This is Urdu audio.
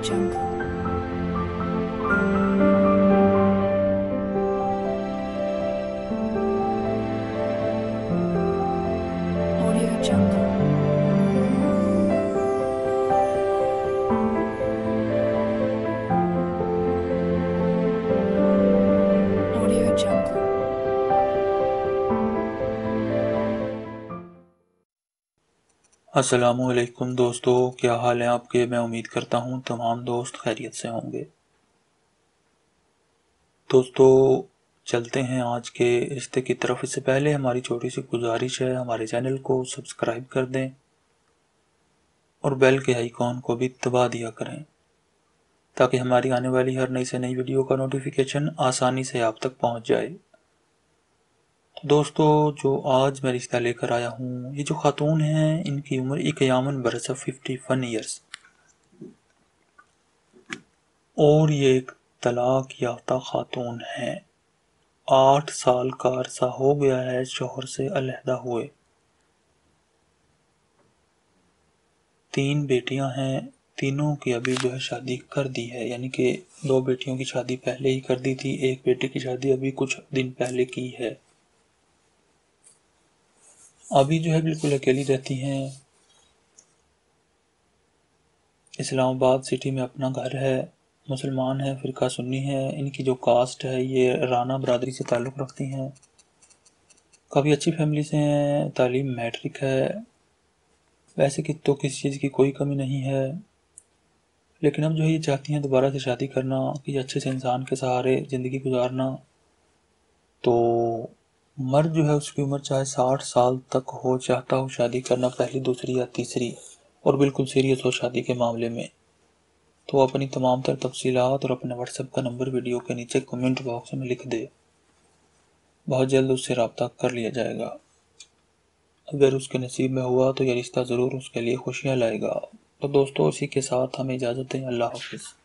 Jungle. Audio Jungle. Audio Jungle. السلام علیکم دوستو، کیا حال ہے آپ کے؟ میں امید کرتا ہوں تمام دوست خیریت سے ہوں گے۔ دوستو چلتے ہیں آج کے رشتے کی طرف۔ اس سے پہلے ہماری چھوٹی سی گزارش ہے، ہمارے چینل کو سبسکرائب کر دیں اور بیل کے آئیکن کو بھی دبا دیا کریں تاکہ ہماری آنے والی ہر نئی سے نئی ویڈیو کا نوٹیفیکیشن آسانی سے آپ تک پہنچ جائے۔ دوستو جو آج میں رشتہ لے کر آیا ہوں، یہ جو خاتون ہیں ان کی عمر 51 برس 51 ایئرس، اور یہ ایک طلاق یافتہ خاتون ہیں۔ 8 سال کا عرصہ ہو گیا ہے شوہر سے علیحدہ ہوئے۔ 3 بیٹیاں ہیں، تینوں کی ابھی جو ہے شادی کر دی ہے، یعنی کہ 2 بیٹیوں کی شادی پہلے ہی کر دی تھی، ایک بیٹی کی شادی ابھی کچھ دن پہلے کی ہے۔ ابھی جو ہے بالکل اکیلی رہتی ہیں۔ اسلام آباد سٹی میں اپنا گھر ہے، مسلمان ہیں، فرقہ سنی ہے۔ ان کی جو کاسٹ ہے یہ رانا برادری سے تعلق رکھتی ہیں۔ کافی اچھی فیملی سے ہیں، تعلیم میٹرک ہے، ویسے کہ تو کسی چیز کی کوئی کمی نہیں ہے، لیکن اب جو ہے یہ چاہتی ہیں دوبارہ سے شادی کرنا، کہ اچھے سے انسان کے سہارے زندگی گزارنا۔ تو مرد جو ہے اس کی عمر چاہے 60 سال تک ہو، چاہتا ہو شادی کرنا پہلی، دوسری یا تیسری، اور بالکل سیریس ہو شادی کے معاملے میں، تو اپنی تمام تر تفصیلات اور اپنے واٹس ایپ کا نمبر ویڈیو کے نیچے کمنٹ باکس میں لکھ دے۔ بہت جلد اس سے رابطہ کر لیا جائے گا۔ اگر اس کے نصیب میں ہوا تو یہ رشتہ ضرور اس کے لیے خوشیاں لائے گا۔ تو دوستو اسی کے ساتھ ہمیں اجازت دیں۔ اللہ حافظ۔